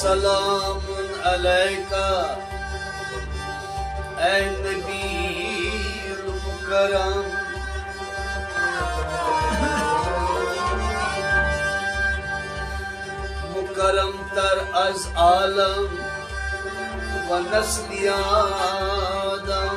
सलाम अलैका ऐ नबील मुकरम। मुकरम तर अज आलम व नस्ल आदम।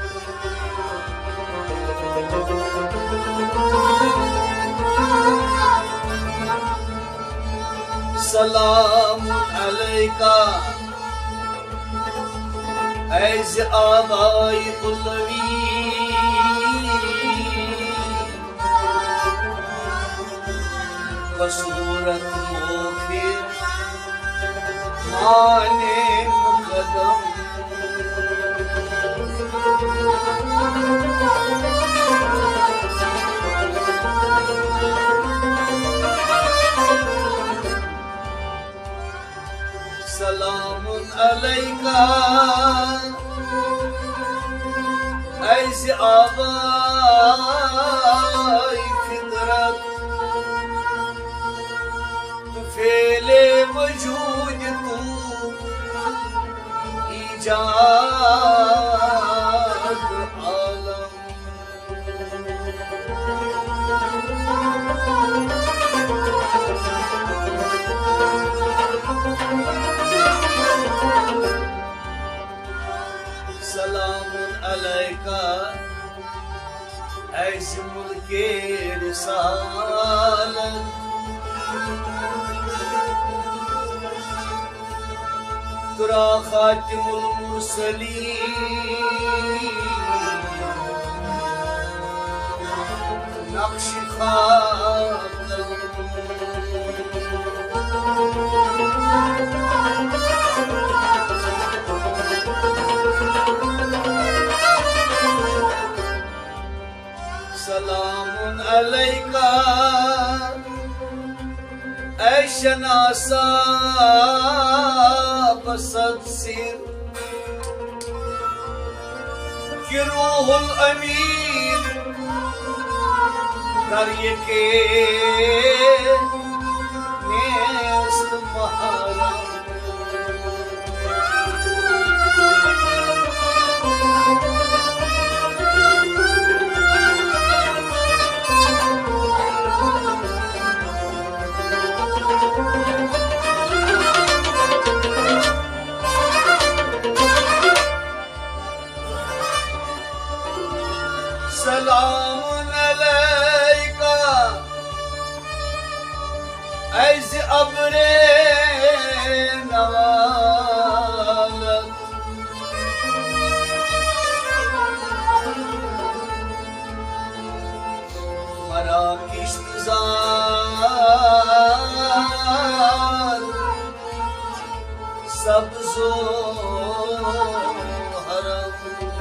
सलाम अलैका ऐज़ आबाई कुल्लवी। बसूरत मोखिर माने मुकदम। सलाम अलैका ऐज़ आबाई फितरत। तू फेले वजूद तू ईजाद आलम। सलाम अलैका ऐज़ मुल्के रिसालत। तुरा खातिमुल मुरसलीन नक्श खातम। सलाम अलैका ऐ शनासा बसत सिर। कि रूहुल अमीन दरिए के नेस्त महरम। सलाम अलैका ऐज़ अब्रे नवालत। मरा किश्तज़ार सब्ज़ो हरम।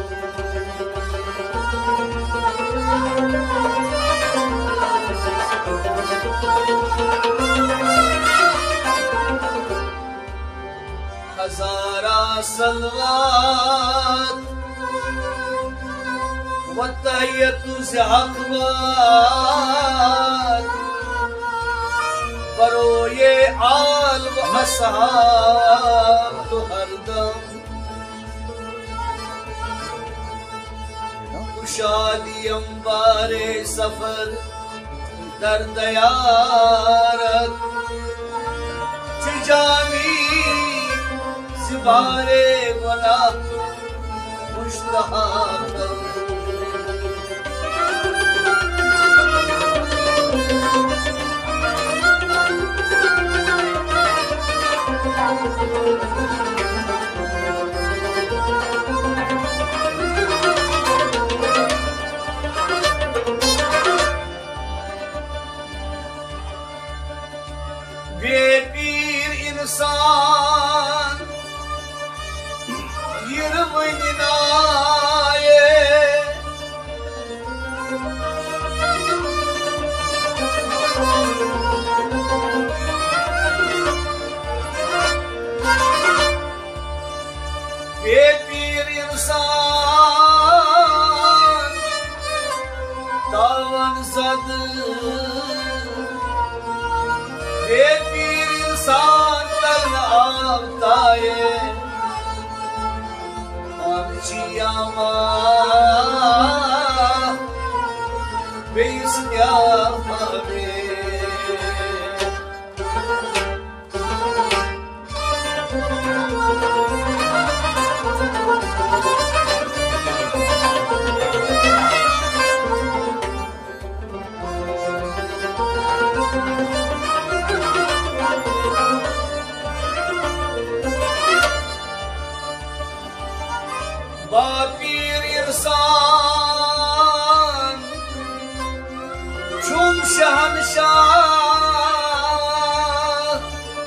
हज़ारा सलवात व तहियतु से अखबार। परो ये आल व असहाब तो हरदम। कुशादी अंबारे सफर दर दयारत। चिजामी सिबारे वला मुश्तहाकम। बेपीर इंसान यिरवनि नाये। बेपीर इंसान तावन सद। बेपीर इंसान तल avtaye Akçiyama Beysnyame Babir irsan Çum şahanşah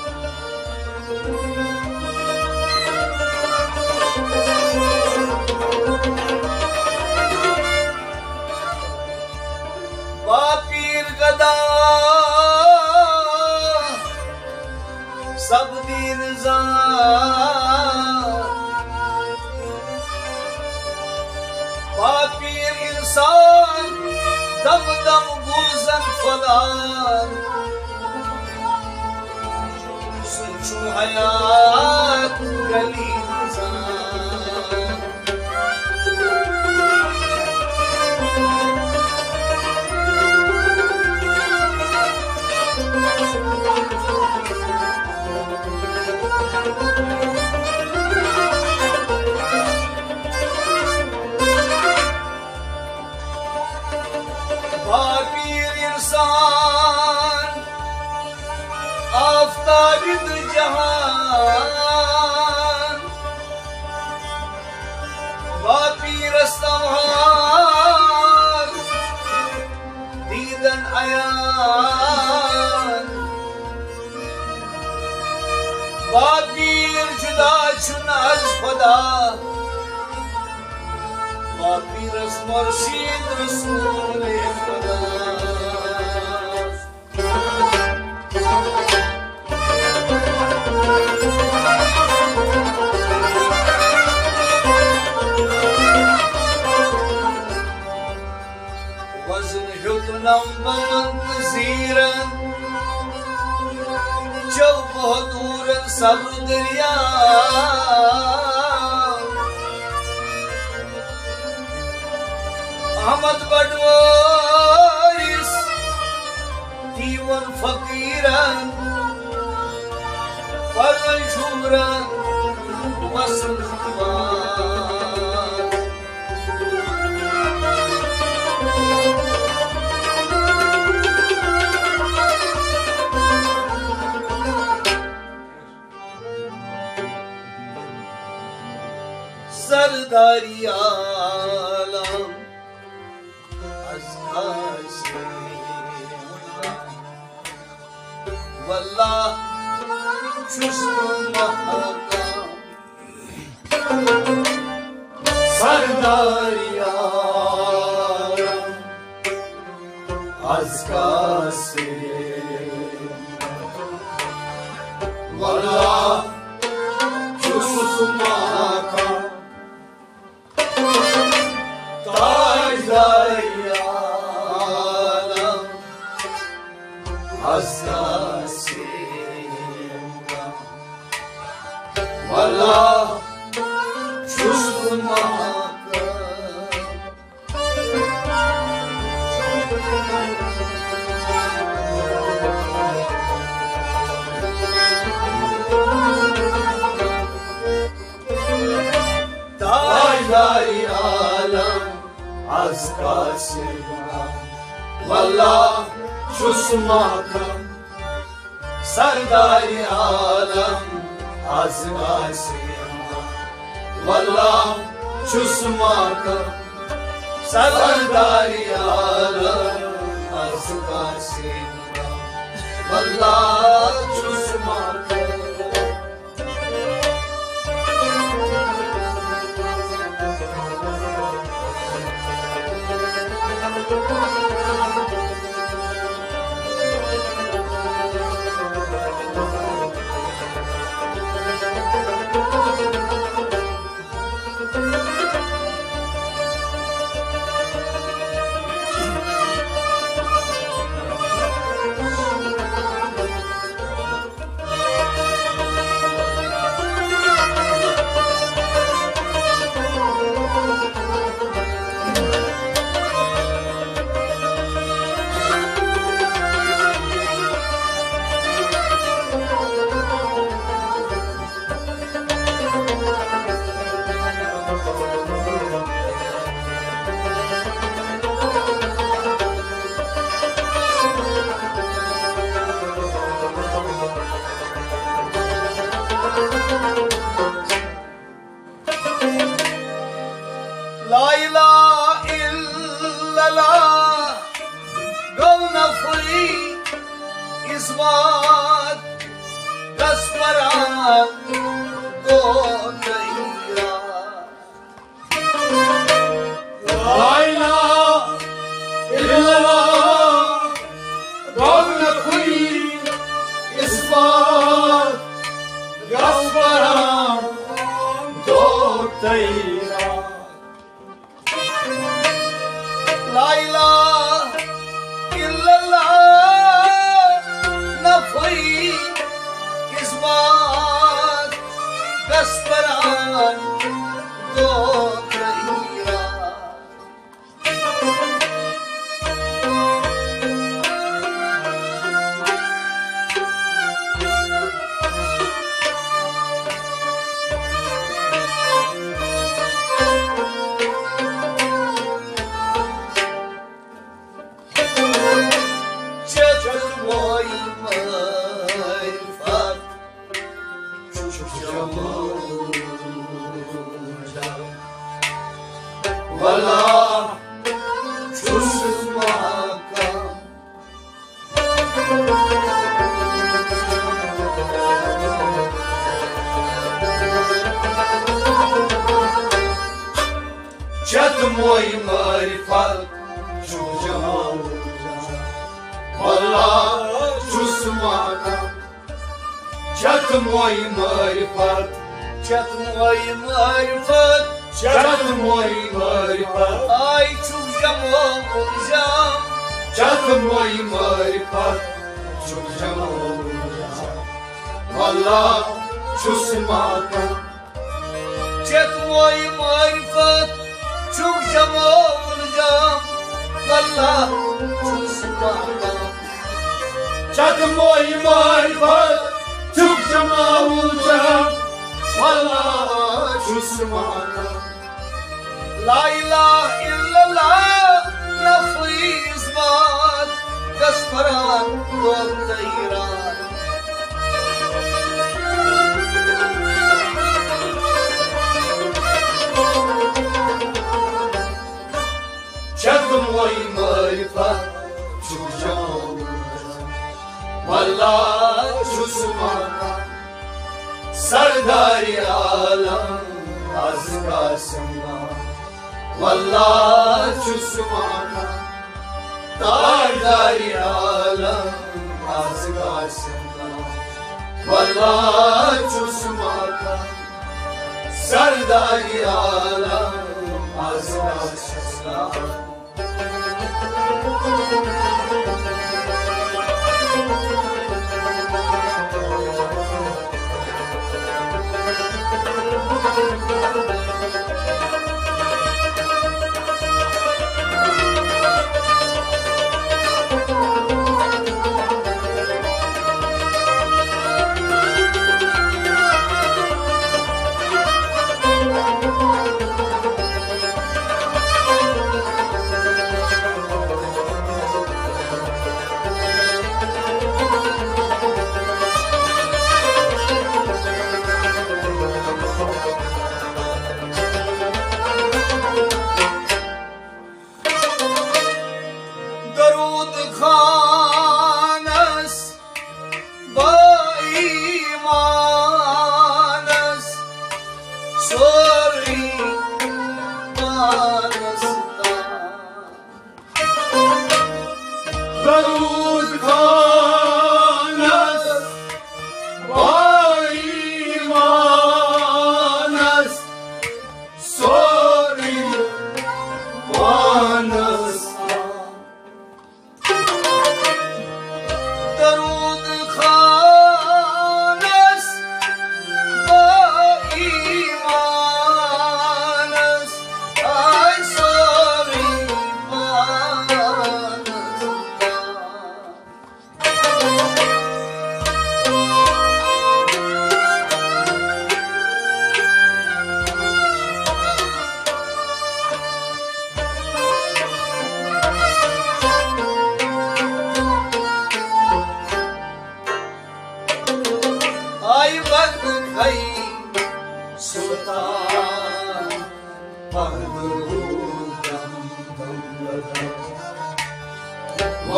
Babir gada Sab din zat Papir insan dam dam gulzan falan Suçu hayat gali insan Papir insan aftab-ı cihan Papir estamhar diden ayan Papir cüda çün az fada Papir es murşid Resul-i Huda Vazn hüknam bamand ziren Çal buhduren sabr derya Ahmad Badwais Divan fakiran Parvan şuran Vasıl divan Sardari alam Wallah çüstüm mahakam Sardar yaram az kasim Wallah çüstüm mahakam Tajdar yaram az kasim Wallah çüstüm mahakam Tajdar alam az kasim Wallah çüstüm mahakam Sardar alam az kasim Wallah çüstüm mahakam Sardar alam az kasim Wallah çüstüm mahakam illallah قولنا في إثبات قسمران دوتيرا لا إله إلا الله قولنا في إثبات قسمران دوتيرا لا إله إلا الله نفي إثبات قسمران دوتيرا والله جسمك جد موي معرفت شو جمال والله جسمك جد موي معرفت جد موي معرفت جد موي معرفت اي شوف جمال الجام جد موي معرفت شوف جمال الجام والله جسمك جد موي معرفت شوف جمال الجام والله جسمك جد موي معرفت شوف جمال الجام والله جسمك لا إله إلا الله نفي إثبات قسمران دوتيرا جد موي معرفت شو جمال والله جسمك سرداری عالم از قاسمنا والله جسمانا دارداری عالم از قاسمنا والله جسمانا سرداری عالم از قاسمنا Sultan Mahmud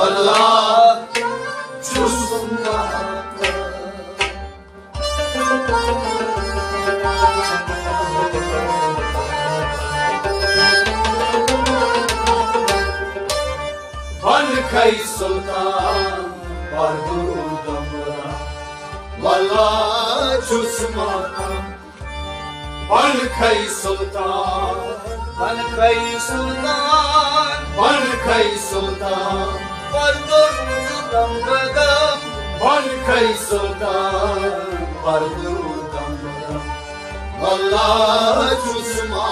والله çusma Balkay Sultan Bardur'da Vallahi çusma Balkay Sultan Balkay Sultan Balkay Sultan Bardur'da badam Balkay Sultan Bardur'da Vallahi çusma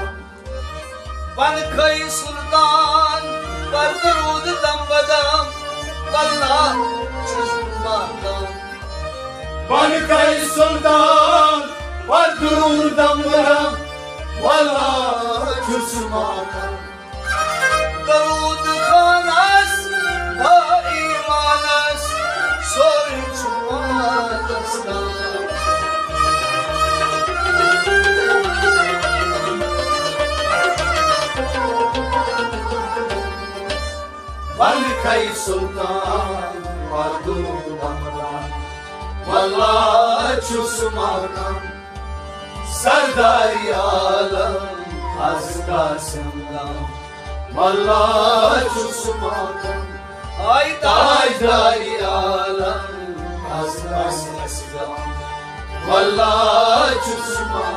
Balkay Sultan Bardur'da badam Vallahi çözmem Balkay Sultan Bardur'da Vallahi çusma Darud Khanas ha imanas Sor çumadastan Balkay Sultan Bardur'da Vallahi çusma Sardaryalı Azgasından Vallahi çusma Ay Daryalı Azgasından Vallahi çusma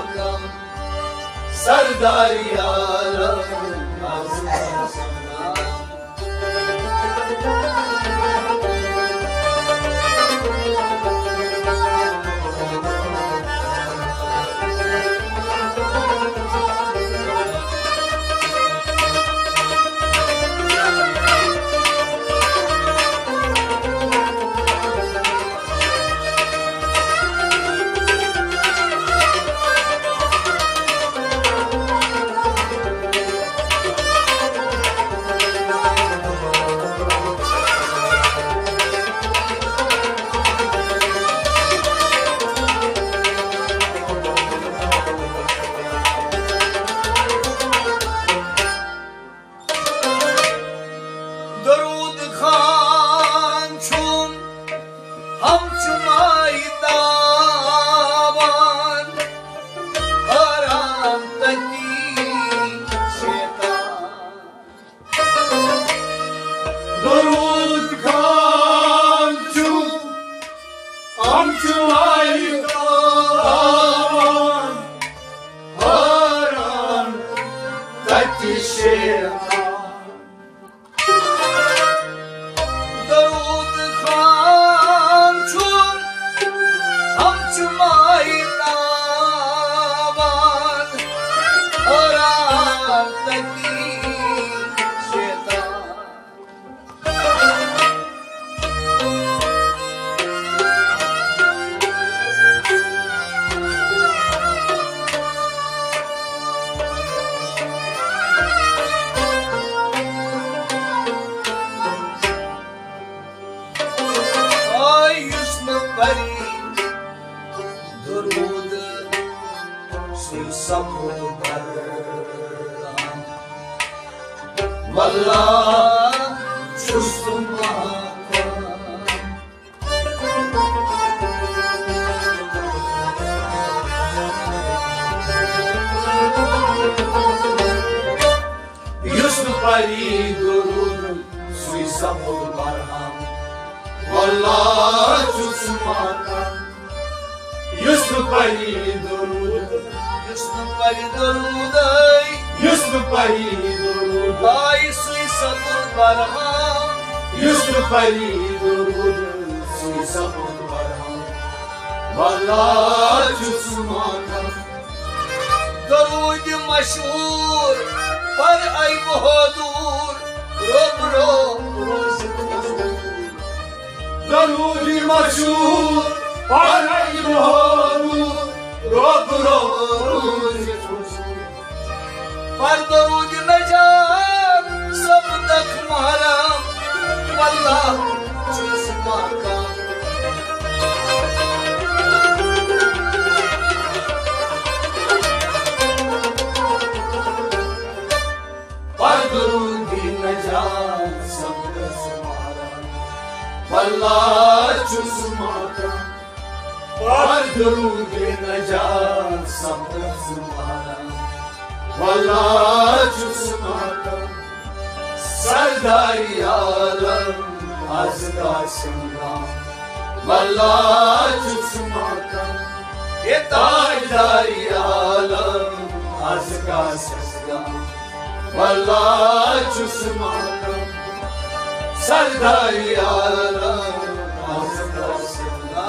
Sardaryalı Azgasından Vallahi çusma Yusuf Ali durur Suisa olur barham Vallahi çusma Yusuf Ali durur Yusuf Ali Daruday Yusuf Ali durur Ay Suisa barham Yusuf Ali durur Suisa olur barham Vallahi çusma Darud मशहूर पर आई बहादुर रोब रोब रोज दरूद मशहूर पर आई बहादुर रोब रोज पर दरूद नजात सब तक महरम वल्लाह चुस्मा का पर दरूद नजात सब तक महरम والله جسمك وردرود نجاة صبر زمانه والله جسمك سرداری عالم از داشتم والله جسمك ये ताजदारी आलम आज का सजदा वल्लाह जुस्माका सरदारी आलम आज का सजदा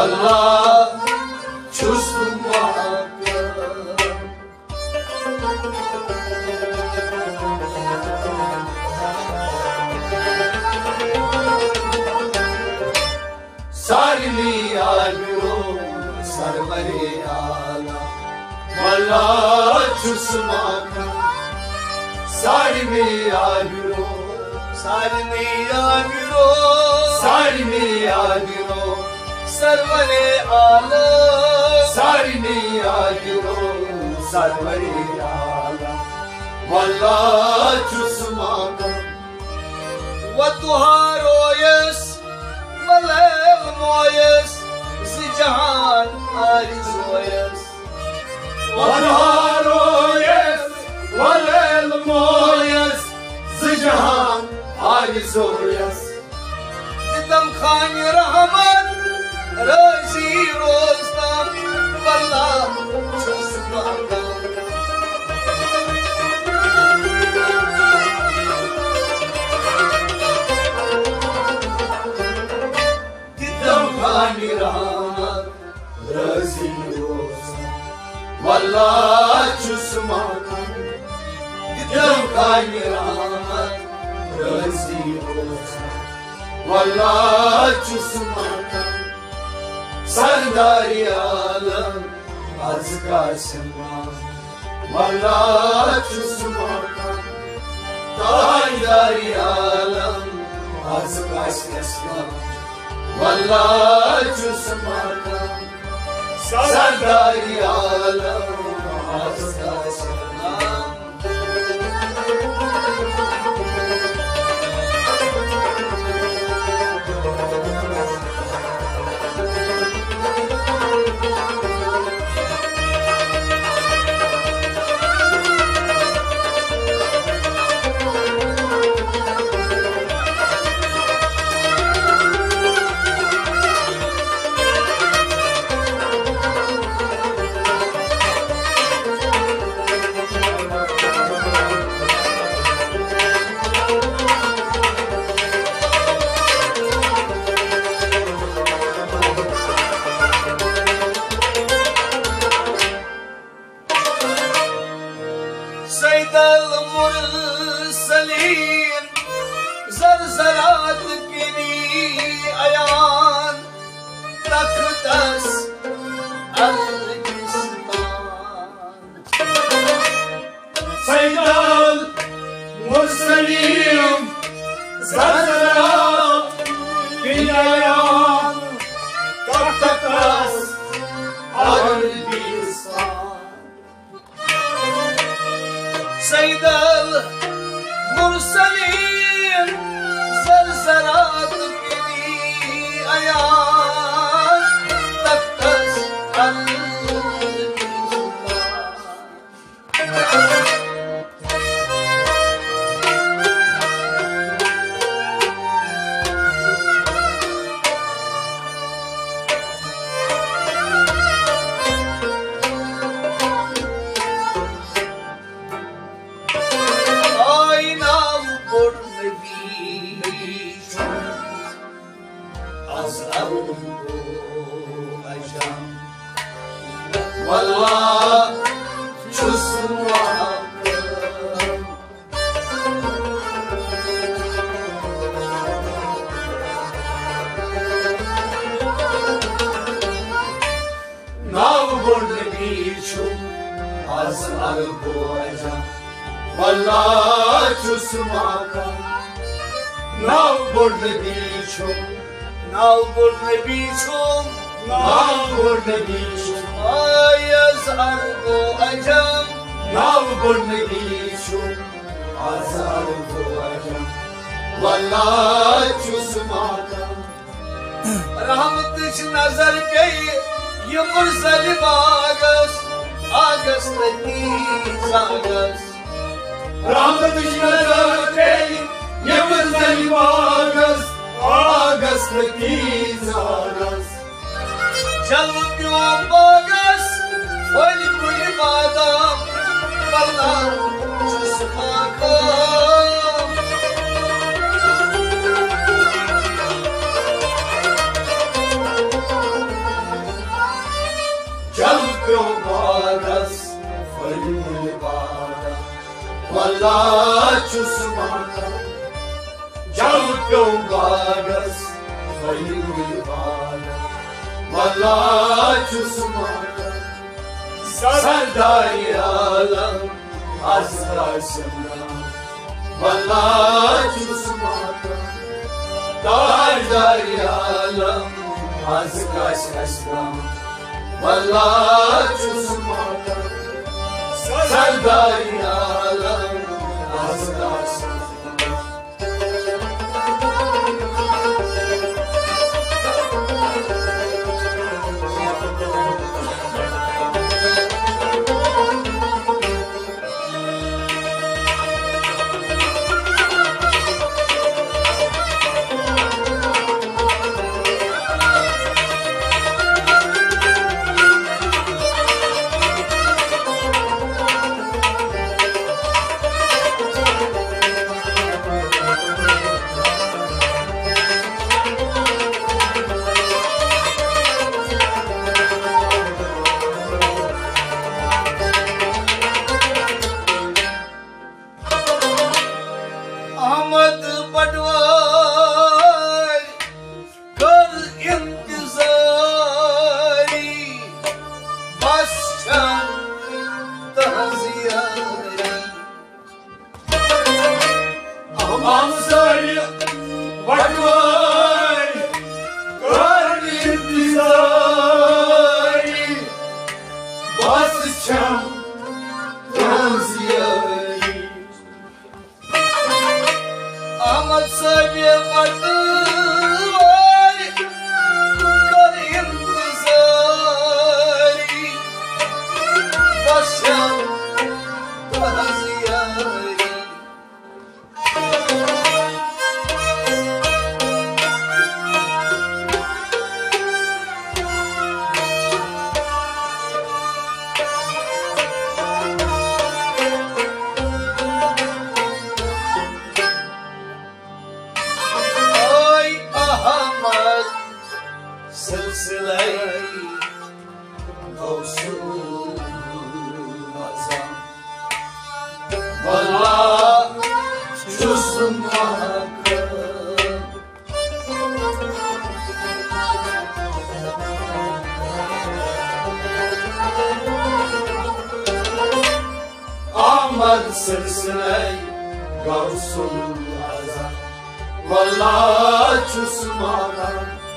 والله چوس ماکم سارلی آلو سرمری آلا والله چوس ماکم سارلی آلو سارلی آلو سارلی آلو سرمری آلا سارلی آلو سرمری آلا والله چوس ماکم والضحى رويس والليل مويس زجان عارز ويس والضحى رويس والليل مويس زجان عارز ويس دم خان رحمت رازي روزنا والله چوس ماکم رحمت رازي روزنا والله چوس ماکم دم خان رحمت رازي روزنا والله چوس ماکم سرداری عالم از قاسم والله چوس ماکم تاجداری عالم از قاسم والله چوس ماکم سرداری عالم از قاسم سيد المرسلين زلزلات كني أيان تقدس الجسمان سيد المرسلين زلزلات كني أيان تقدس الجسمان سيد المرسلين زلزلات كني أيان تقدس والله چوس ماکم ناو برد بیچم از الگوجم والله چوس ماکم ناو برد بیچم ناو برد بیچم ناو برد بیچم از الگوجم ناو برد بیچم از الگوجم والله چوس ماکم رحمتش نظر گئی ये मुरसल बागस आगस तीस आगस रहमत नजर गई ये मुरसल बागस आगस तीस आगस चल क्यों बागस फल कुल बादाम वल्लाह चुस्मा का Agas Fayuvala Vallahi Çusmaka Sardari Alam Az karşımda Vallahi Çusmaka Sardari Alam Az karşımda Vallahi Çusmaka Sardari Alam Az karşımda Silsile Gavsul Azam Vallahi Çusmaka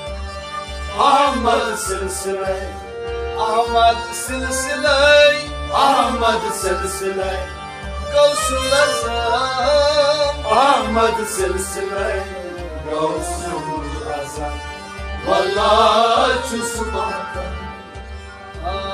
Ahmad Silsile Ahmad Silsile Ahmad Silsile Gavsul Azam Ahmad Silsile Gavsul Azam Vallahi Çusmaka